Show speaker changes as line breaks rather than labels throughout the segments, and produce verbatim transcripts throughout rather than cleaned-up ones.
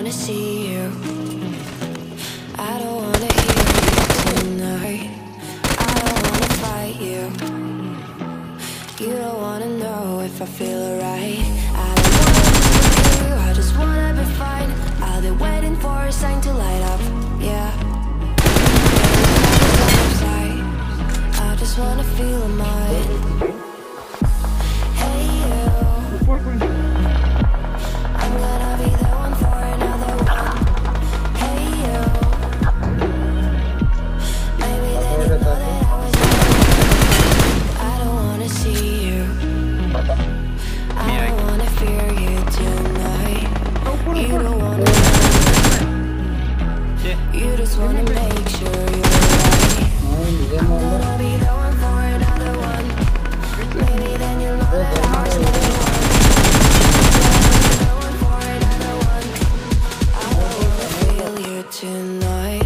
wanna see you. I don't wanna hear you tonight. I don't wanna fight you. You don't wanna know if I feel alright. I don't wanna lose you, I just wanna be fine. I'll be waiting for a sign to light up, yeah. I just wanna feel mine. Hey you, I'm gonna be the one for another one. Hey you, maybe then you know that I was wrong. I don't wanna see you, I don't wanna fear you tonight. You don't wanna know. You just wanna make sure you're right. I'm gonna be the one for another one. Maybe then you'll know that I was never one. The one for another one. I don't wanna feel you tonight.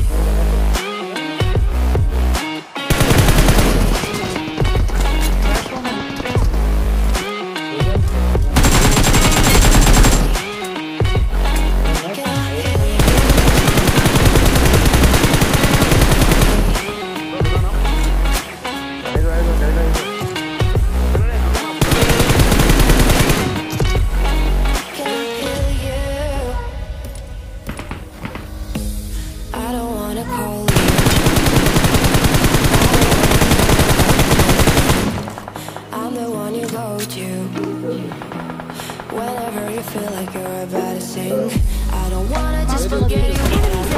Whenever you feel like you're about to sink, I don't wanna just forget you.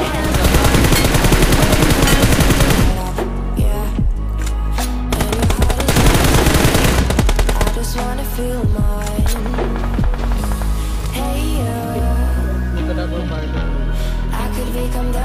Yeah, and your heart is I just wanna feel mine. Hey you, I could become the